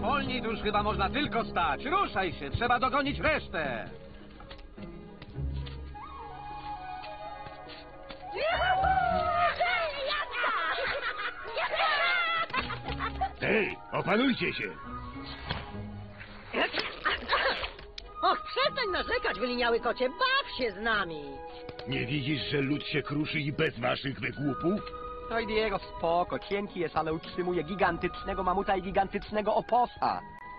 Zwolnij, tu już chyba można tylko stać. Ruszaj się, trzeba dogonić resztę. Hej, opanujcie się! Och, przestań narzekać, wyliniały kocie, baw się z nami. Nie widzisz, że lód się kruszy i bez waszych wygłupów? To i Diego, spoko, cienki jest, ale utrzymuje gigantycznego mamuta i gigantycznego oposa.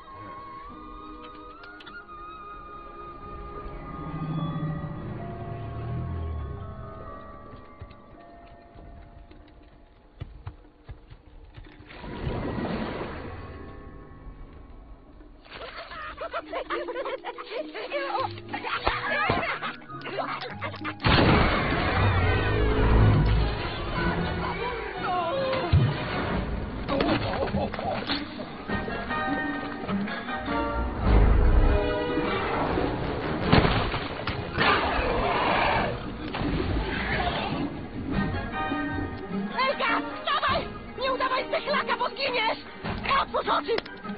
Elka, wstawaj! Nie udawaj zdechlaka, bo zginiesz! Otwórz oczy!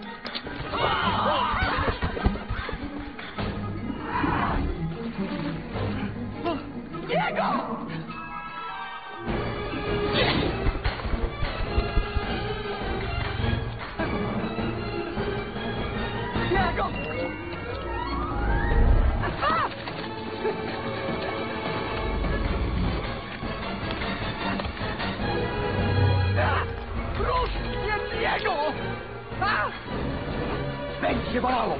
Diego! Diego! Rusz! Nie Diego! Będzie się bolało!